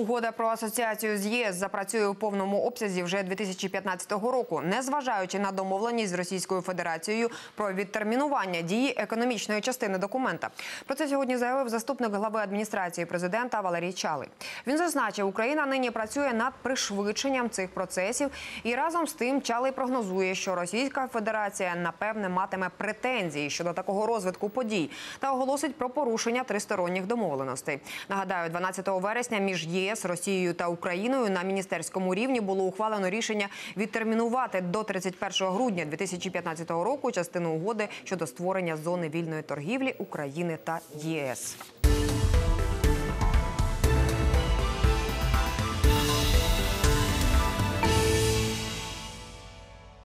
Угода про асоціацію з ЄС запрацює у повному обсязі вже 2015 року, незважаючи на домовленість з Російською Федерацією про відтермінування дії економічної частини документа. Про це сьогодні заявив заступник глави адміністрації президента Валерій Чалий. Він зазначив, Україна нині працює над пришвидшенням цих процесів і разом з тим Чалий прогнозує, що Російська Федерація напевне матиме претензії щодо такого розвитку подій та оголосить про порушення тристоронніх домовленостей. Нагадаю, 12 вересня між ЄС, Росією та Україною на міністерському рівні було ухвалено рішення відтермінувати до 31 грудня 2015 року частину угоди щодо створення зони вільної торгівлі України та ЄС.